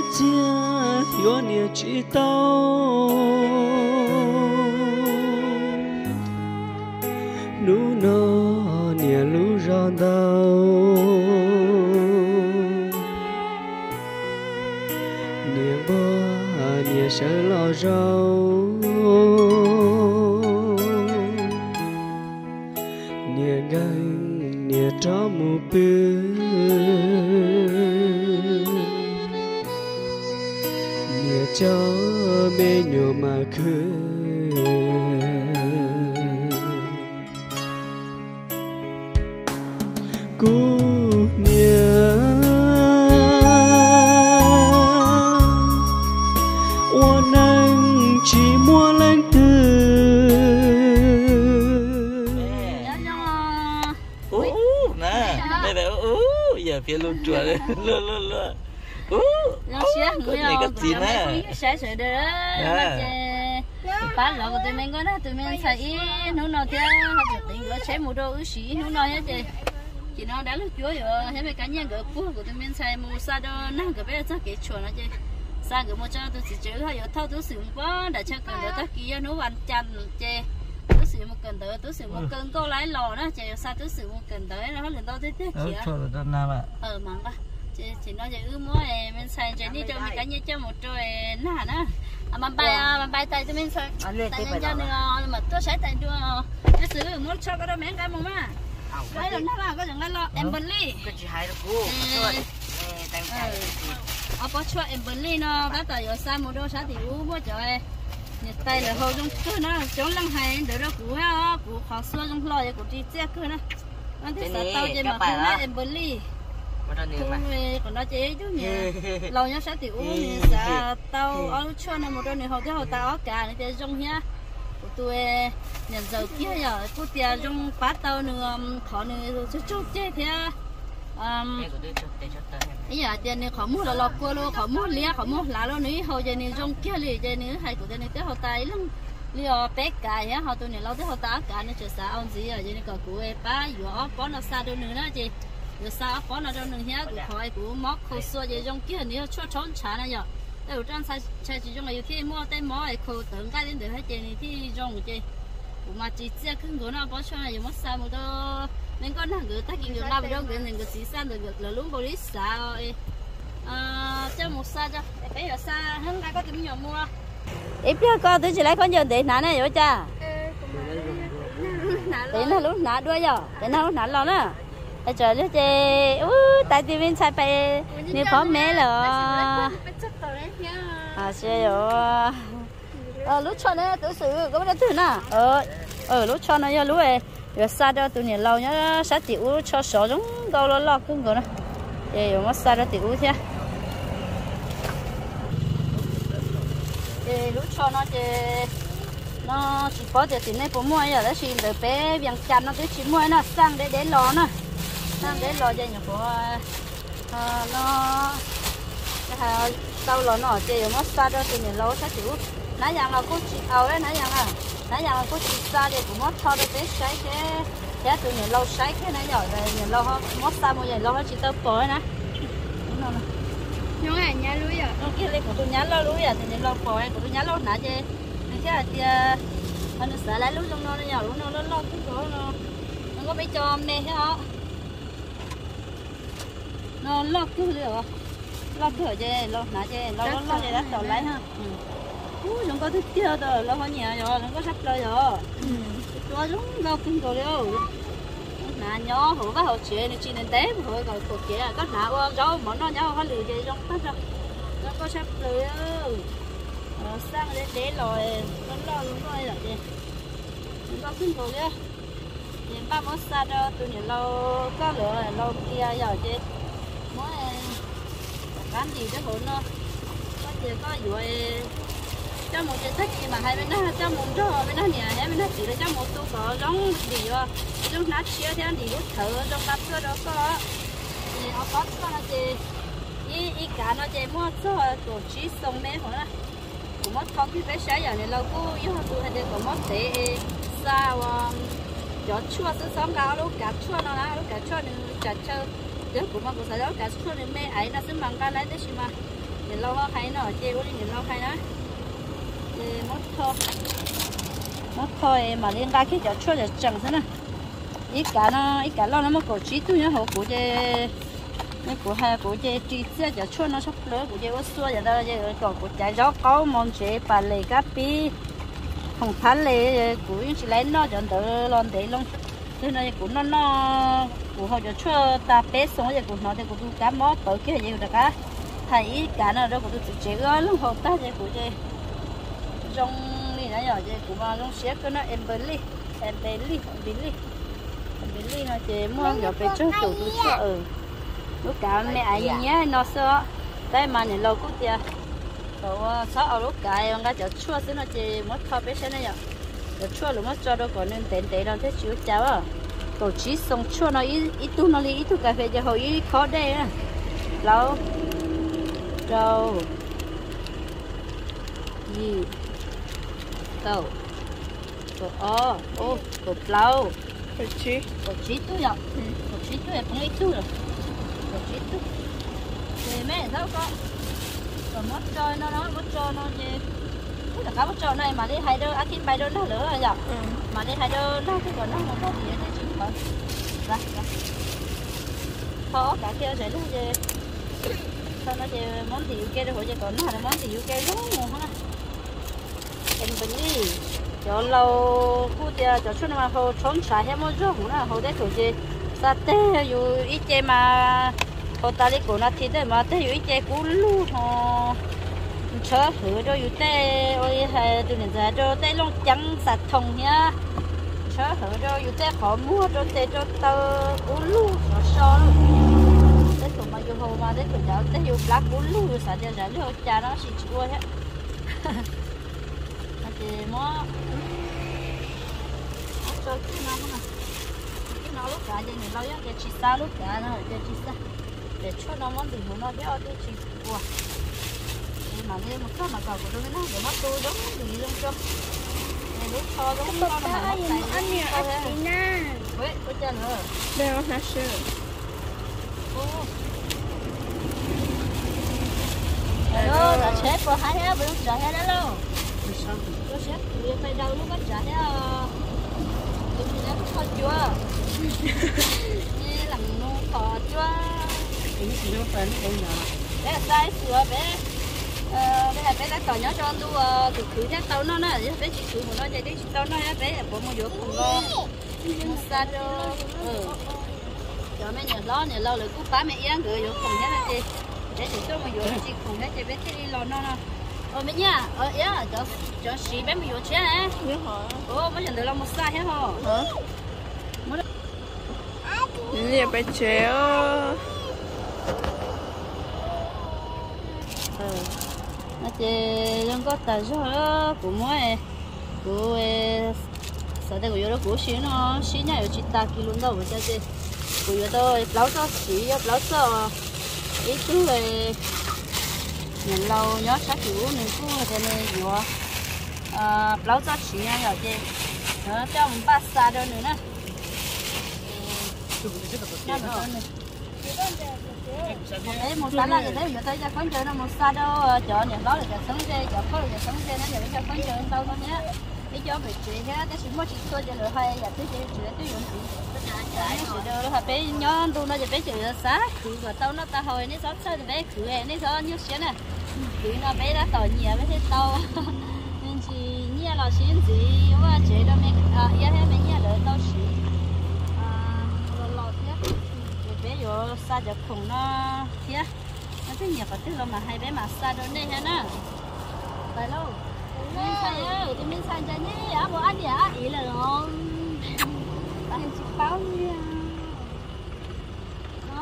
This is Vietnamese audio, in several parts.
chia yo nia chỉ tao nu nó nia lu rong đau nia bơ nia sợ lo rau nia gan nia cho mu bư nia cho mê nhô mà khơi cú nia ô nắng chỉ mua lên từ nè đây là giờ phía luôn chùa đấy luôn luôn luôn cái này cái gì nè sẽ sửa được bán lọ của tụi mình có đó tụi mình xài nó nói thế họ chỉ tính có chế một đồ ứ xí nó nói hết chị nó đã lúc chúa rồi thế mấy cá nhân gỡ của tụi mình xài một sa đồ năng cái bé chắc cái chuột nó chứ sa cái một cho tôi chỉ chữ hay thâu tôi sử dụng quá để cho cần được tất kia nó hoàn chăn chê tôi sử dụng một cần tới tôi sử dụng một cân câu lái lò đó chê sa tôi sử dụng một cần tới nó liền tôi thế thế kìa mà chị nói vậy ư mua mình xài cái đi cho mình cá nhân cho một trôi nà nữa mà bay tay cho mình xài tay nhân cho nữa mà tôi sẽ tay cho cái sử muốn cho cái đó mấy cái mà cái đó nó có những cái lo em bẩn đi cái gì hay đó cô có cho em bẩn đi nó bắt đầu sang một đôi sáng thì u mua trời nhiệt tay là hồi trong cứ nó chống lăng hay đỡ đó của khó xưa trong lo của chị che cứ nó thì sao tao chơi mà không em bẩn đi còn nó chế chứ nhỉ lâu nhá sẽ tiểu uống sẽ tao ở cho nó một đôi này họ cái họ tao cả này chơi trong nhá của tôi nhận dầu kia giờ cô tiền trong bát tao nữa khó nữa chút chế thế bây giờ tiền này khó mua là lọt qua luôn khó mua lia khó mua lá luôn nữa họ chơi này trong kia liền chơi nữa hay của tôi này cái họ tay lắm lia bé cài á họ tôi này lâu tới họ tao cả nó chờ sao ông gì ở chơi này còn của ba vỏ có nó xa đâu nữa đó chị rồi sao có nó đâu nữa nhá của khỏi của móc khâu xua vậy trong kia nữa cho trốn trả này giờ đây trong sai chỉ trong này khi mua tay mỏ khâu tưởng cái đến được hết chơi này thì trong chơi của mà chỉ chia cưng của nó có cho này mất sao một đó nên có năng người ta kinh được làm đâu cái này người chỉ san được là luôn bồi sao cho một sa cho bây giờ sa hơn ai có tính nhiều mua ít có tôi chỉ lấy có nhiều để nã này vậy cha để nó lúc nã đuôi giờ để nó lúc nã lo nữa trời lúc chơi tại vì bên sai phải nếu có mẹ là xe rồi lúc cho nó tự xử có cái thứ nào lúc cho nó lúc này rồi xa đó tụi này lâu nhá sát tiểu cho sổ giống đâu lo cưng rồi đó để rồi mất xa đó tiểu thế lúc cho nó chơi nó chỉ có để tiền này phụ mua giờ đó xin được bé viên chăn nó cứ chỉ mua nó sang để lò nó sang để lò chơi nhỉ của nó cái sau lò nó chơi rồi mất xa đó tụi này lâu sát tiểu nãy giờ là cô chỉ đấy nãy giờ là cô chỉ xa để cũng mất thôi để sấy cái tụi này lâu sấy cái này rồi này lâu mất xa mua này lâu nó chỉ tao bỏ nè nó là nhà lúa rồi nó kia lấy của tôi nhá lâu lúa rồi thì này lâu bỏ của tôi nhá lâu nãy chứ cái là tia anh sợ lấy lúa trong nó nhỏ lúa nó lâu cái chỗ nó có mấy cho mẹ hết đó nó lâu cứ được lâu cứ chứ lâu nãy chứ lâu để đất đầu lấy ha nó có thích chưa rồi nó có nhà rồi nó có sắp rồi cho chúng đâu kinh rồi đâu nà nhỏ hổ cái hậu chuyện này chỉ nên té hổ còn cuộc chuyện có nà qua rau mà nó nhỏ có lười gì trong hết rồi nó có sắp rồi sang để rồi nó lo luôn rồi vậy nó có kinh rồi đấy nhìn ba món xa đâu tôi nhìn lâu có lửa lâu kia giờ chứ món cái gì đó hổ nó có gì có vui cho một cái thích gì mà hai bên nó cho một đó bên nó nhẹ hai bên nó chỉ là cho một tô có giống gì rồi giống nát chia theo thì lúc thở trong cặp cơ đó có thì họ có nó chỉ ý cả nó chỉ mua số tổ chức xong mấy hồi đó cũng mất không biết phải sao giờ này lâu cô yêu họ tụi hay để cũng mất để sao cho chua sữa sống cao lúc cả chua nó là lúc cả chua nên chả chơi chứ cũng mất cũng phải đó cả chua nên mấy ấy nó sẽ mang ra lấy đấy chứ mà nhìn lâu hay nó chơi có đi nhìn lâu hay đó mất thôi mà liên ga cái chỗ chua để chẳng thế này ít cả lo nó mất cổ trí tu nhá hậu cổ chơi cái cổ hai cổ chơi trí xe chỗ chua nó sắp lỡ cổ chơi có xua vậy đó chơi còn cổ chạy gió có món chế bà lê cà pi không phán lê cổ chỉ lấy nó chọn tự lon để lon thế này cổ nó cổ họ chỗ chua ta bé xong rồi cổ nó thì cổ tu cá mó tới cái gì được cả thấy cả nó đâu cổ tu chế ơi lúc họ ta chơi cổ chơi trong này nó nhỏ chơi cổ mà trong xé cái nó em beli nó chơi mua nhỏ bé trước tủ tu sợ lúc cả mẹ ai nhé nó sợ đây mà này lâu cũng tiệt cậu sợ ở lúc cả ông cái chỗ chua xí nó chơi mất thọ bé xe này nhở chỗ chua lúc mất cho đâu còn nên tén tén nó thế chịu cháu à cậu chỉ xong chua nó ít tu nó ít tu cà phê cho hồi ít khó đây à lâu đâu gì cậu cậu lâu cậu chỉ tu nhở cậu chỉ tu là không ít tu rồi cậu chỉ tu thì mẹ sao con còn mất chơi nó gì cũng là cá mất chơi này mà đi hai đứa ăn thịt bay đứa nó nữa rồi nhở mà đi hai đứa nó cái còn nó không có gì để chịu thôi ra thôi cả kia sẽ nó gì thôi nó gì món gì kia rồi giờ còn nó là món gì kia đúng không ha em bình đi cho lâu cô tia cho chúng mà hồ trốn xả hết một chút nữa hồ đấy thôi gì sa té dù ít chơi mà hồ ta đi cổ nó thịt đấy mà té dù ít chơi cú lu hồ chớ hử cho dù té ôi hay từ nãy giờ cho té long trắng sạch thông nhá chớ hử cho dù té khó mua cho té cho tơ cú lu nó so luôn té tụi mà dù hồ mà té tụi cháu té dù lá cú lu dù sạch ra rồi cha nó xịt chua hết thì mua cho cái nó lúc cả giờ mình lâu nhất chỉ xa lúc cả nó chỉ xa để cho nó món gì nó béo thì chỉ qua mà nên một cái mà cầu của nó để mất tôi giống gì luôn cho này lúc cho giống nó mà ăn nhiều ăn nè vậy có chân nữa đây nó là sữa đó là chef của hai á bây giờ hai đó luôn nó chef bây giờ đâu nó có trả thế nó có chưa nghe làm nó có chưa cái nó phải nó nhỏ bé là size sữa bé bây giờ bé đã tỏ nhỏ cho tôi từ khử ra tao nó nè bé chỉ khử một nó vậy đi tao nó bé bỏ một chỗ cùng lo một sa cho cho mấy nhà lo rồi cũng phá mẹ yên gửi vô cùng hết là chị để chỉ tôi một chỗ chị cùng hết chị bé đi lo nó mấy nhà cho xí bé một chỗ chết này mấy nhà được lo một sa hết hả nè bé chéo nó chơi đang có tài cho của mỗi của sao đây của yo đó của xí nó xí nhà chỉ ta kilo đâu mà chơi của yo đó lão cho xí lão cho ít thứ về nhận lâu nhớ sát chủ nên cũng thế này nhiều lão cho xí nha rồi chơi nó cho một bát sa đâu nữa nè đấy một sáng là thế giờ thấy cho con chơi nó một xa đâu chợ nhà đó là chợ sống dê chợ có là chợ sống dê nó giờ cho con chơi đâu con nhé cái cho bị chị thế cái sự mất chị tôi cho được hay giờ tôi chơi tôi dùng cái sự đâu là bé nhon tôi nó giờ bé chơi sáng cứ vào tao nó ta hồi nó sót sót bé cứ nó sót như xíu nè cứ nó bé đã tỏi nhiều bé thế tao nên chị nhia là xíu gì và chị đâu mẹ giờ thế mẹ nhia đỡ tao xíu bé vô xa cho khủng nó kia nó rất nhiều vật tư mà hai bé mà xa đó đây ha nè phải đâu mình xài á thì mình xài cho nhé à bộ ăn gì á ý là nó ăn chỉ bao nhiêu nó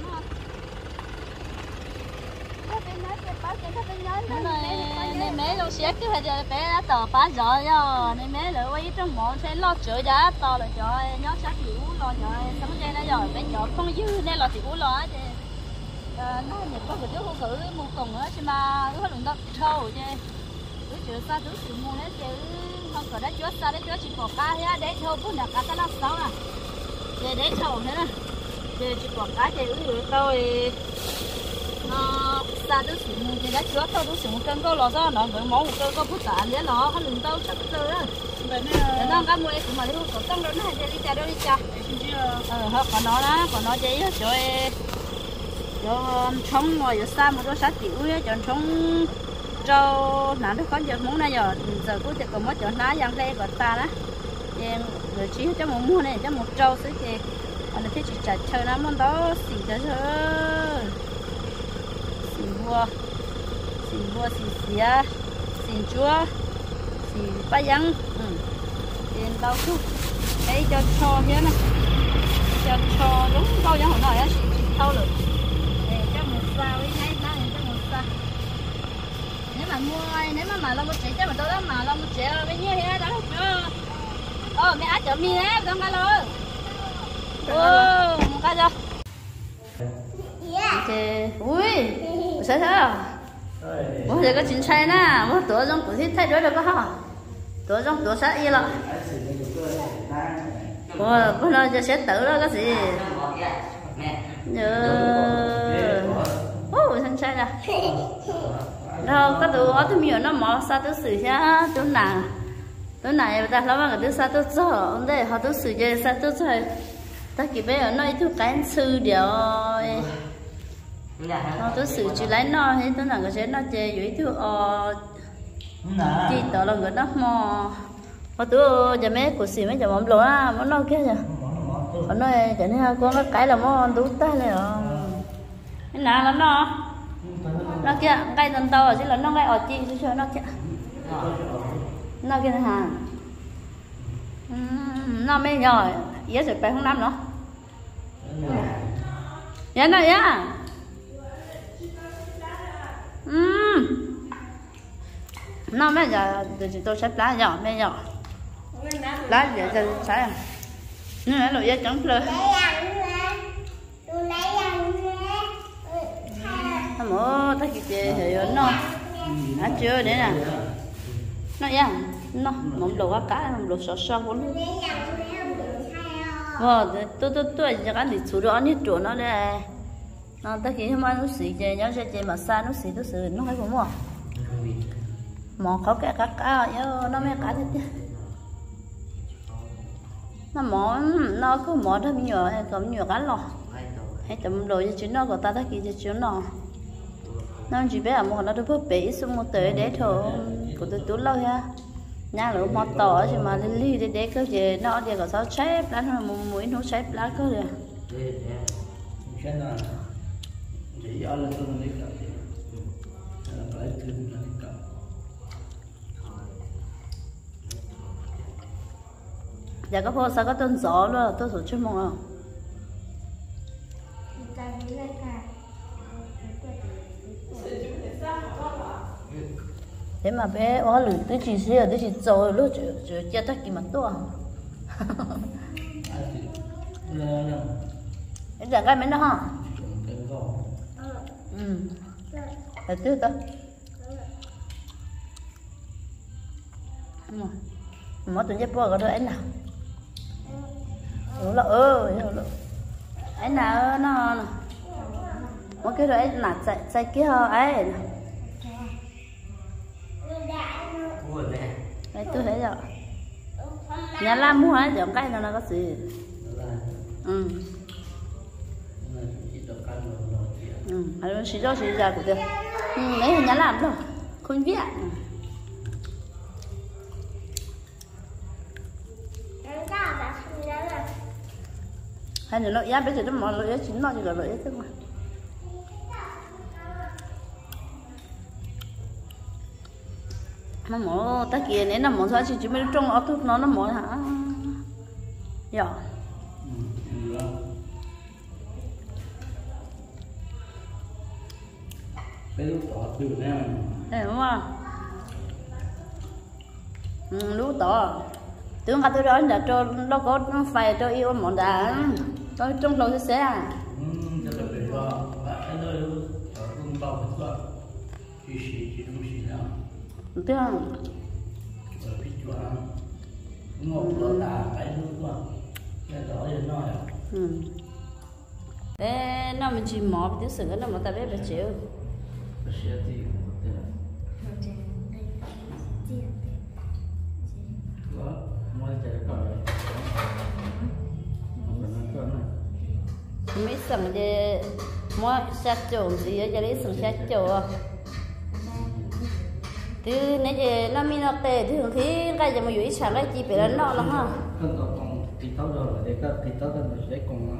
nên mấy lúc xếp cái giờ bé đã tờ phá rồi rồi nên mấy lỡ quay trong món sẽ lo chữa giá to là cho nhớ sát hiểu lo cho sống chơi nó rồi bé nhỏ không dư nên là thì cũng lo chứ nó nhiệt có cái không cử một cùng á chứ mà có lượng đất trâu chứ cứ chữa xa cứ chịu mua hết chứ không có đấy chúa xa đấy chúa chỉ bỏ cá hết đấy thôi cũng đặt cá nó xấu à để đấy trâu thế nè để chỉ bỏ cá thì tôi nó xa tôi xuống thì đã chúa tôi xuống cân câu lò do nó với máu cơ có phút tản đấy nó có lừng tao chắc tôi đó để nó cái mũi cũng mà đi có tăng đó này đi cha đâu đi cha họ còn nó chơi rồi cho trống ngồi ở xa một đôi sát chịu ấy cho trống trâu nãy nó có giờ muốn này giờ cũng chỉ còn mất chỗ ná giang đây của ta đó người chỉ cho một mua này cho một trâu xí thì anh thấy chỉ chạy chơi nó món đó xì cho thôi xì vua xì xía xì chúa xì ba giang tiền bao chút đấy cho nhớ nè cho đúng bao giang hồi nãy á xì thâu được để cho một sao với ngay đó cho một sao nếu mà mua nếu mà lo một chỉ cho mà tôi đó mà lo một chỉ với nhiêu hết đó chưa mẹ ăn chợ mì đấy không cái rồi một cái rồi ok ui sao thế bố giờ có chuyện sai nè bố tổ trong cuộc thi thay đổi được không tổ trong tổ sát y rồi bố nói cho sẽ tự đó cái gì thân sai ra đâu có tụi ở tụi nhiều nó mỏ sao tôi xử ra tôi này ta lâu mà tôi sao tôi cho ông đây họ tôi xử chơi sao tôi chơi ta chỉ bây giờ nói tôi cái sư điều họ tôi xử chỉ lấy nó hay tôi là cái sẽ nó chơi với tôi chỉ tao là người đó mò họ tôi giờ mấy cuộc xì mấy giờ mắm lỗ á món nó kia rồi họ nói cho nên con cái là món đủ tay này rồi cái nào là nó kia cây tần tàu chỉ là nó cây ở chi cho nó kia nó kia hả nó mới nhỏ giá sẽ phải không năm nữa giá này á nó mới giờ thì tôi xếp lá nhỏ mới nhỏ lá giờ tôi xài nhưng mà loại giá trắng lên mổ thấy cái thì nó chưa để nè nó ya nó mắm đồ cá mắm đồ sốt sốt luôn tôi giờ cái gì chủ đó như chỗ nó đây nó tới khi mà nó xì chơi nhớ chơi mà xa nó xì nó hay cũng mua mỏ khó kẻ cá nó mới cá thế nó mỏ nó cứ mỏ thôi nhiều hay còn nhiều cá lò hay tầm đồ cho chúng nó của ta tới khi cho chúng nó chỉ biết là một nó được bể xuống một tới để thôi của tôi lâu ha nhà lửa mọt tỏ chứ mà li để cái gì nó để có sao chép lá nó mũi nó chép lá cơ rồi giờ có phố sao có tên gió luôn tôi số chuyên môn không thế mà bé ó lử tôi chỉ xưa tôi chỉ rồi lúc chưa chắc gì mà to cái giờ cái mấy nó hả là tươi cơ mà tụi nhếp bò có đôi anh nào là anh nào nó một cái đôi anh nạt chạy kia ấy đấy tôi thấy rồi nhà làm mua hết giống cái nó có gì nó chỉ cho chỉ ra của tôi đấy là nhà làm đâu không biết hay là lợi giá bây giờ nó mọi lợi giá chính nó chỉ là lợi giá tức mà nó mỏ ta kia nếu nó mỏ sao chỉ mới trong áo thuốc nó mỏ hả dạ cái lúc tỏ từ nè đúng không lúc tỏ tưởng cả tôi đó là cho nó có phải cho yêu món đá tôi trong đầu sẽ à được không? Thế nó mình chỉ mò cái sừng nó mà ta biết phải chịu mấy sừng về mua sát trộn gì ở đây sừng sát trộn từ nãy giờ nó mi nó tệ thường khi cái giờ mà dưới sáng cái chi phải là nó lắm ha không còn thì tao rồi để có thì tao cần sẽ còn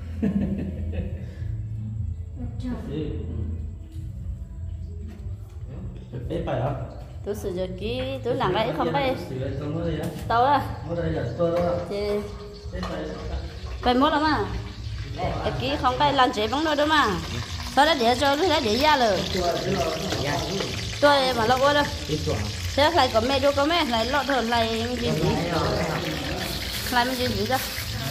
bé phải hả tôi sử dụng kỹ tôi làm cái không phải tao á thì phải mua lắm à cái kỹ không phải làm chế bằng đâu đâu mà sau đó để cho nó để ra rồi tôi mà lo quá đâu thế lại có mẹ đâu có mẹ lại lọt thôi lại gì lại mình gì ra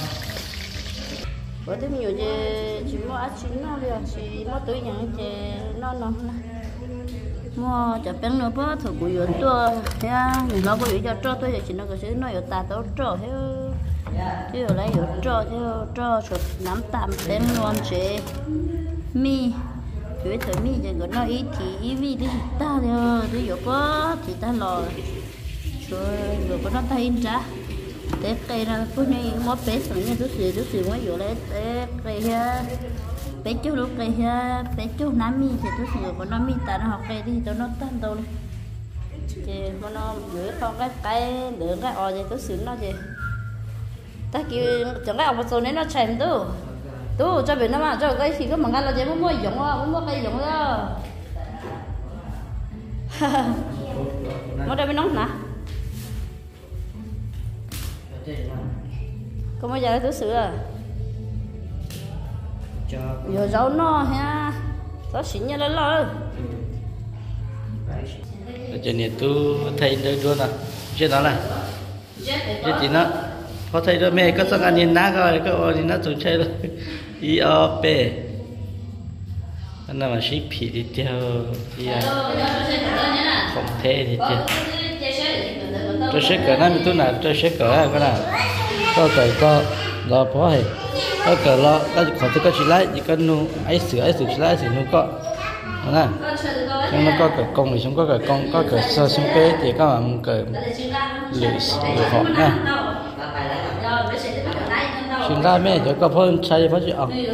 bữa thứ nhiều chỉ mua ăn chín nó đi chỉ mua túi những nó mua chả bánh nữa bớt thử của yến tua thế mình lo có yến cho tôi chỉ nó có chứ nó yến ta tao trò thế chứ ở đây yến trò theo trò chuột nắm tạm bánh luôn chế mi cứ thử mi giờ có nó ít thì ít vi đi ta theo tôi yến bớt thì ta lo rồi rồi có nó tay in trả té cây ra phút này mua bé sẵn nha tôi xỉu mới vừa lấy té cây ha bé chú lúc cây ha bé chú nắm mi thì tôi xỉu còn nó mi ta nó học cây thì tôi nó tan đâu đi thì nó gửi con cái lượng cái ò thì tôi xỉu nó gì ta kêu chẳng cái ông một số này nó chèn tu cho biết nó mà cho cái thì có mà ăn là gì muốn mua giống không muốn mua cây giống đó mua đây bên nóng nè có bao giờ tôi sửa à giờ rau no ha rau xịn như là lo cho nên tôi thấy đây luôn à chuyện đó này chuyện gì nó có thấy đó mẹ có sang ăn nhìn ná coi có ở đi nó tụi chơi rồi IOP anh nào mà ship thì đi theo thì không thế thì theo tôi sẽ cỡ nó mình tôi nào tôi sẽ cỡ cái nào có cỡ có lo bỏ hết có cỡ lo có còn tôi có chỉ lấy chỉ có nu ấy sửa chỉ lấy sửa nu có nè nhưng nó có cỡ công thì chúng có cỡ công có cỡ sơ xung kế thì các bạn cỡ lười họ nha chúng ta mới cho có phân chạy phát triển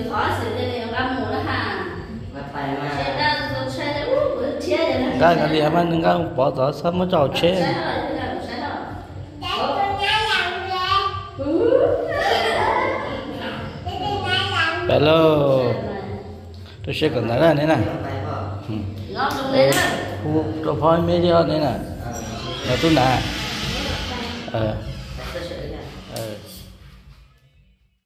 cái gì mà đừng có bỏ đó sao mới cho chết hello tôi sẽ còn nói là thế này tôi phơi mấy điều thế này là tôi nè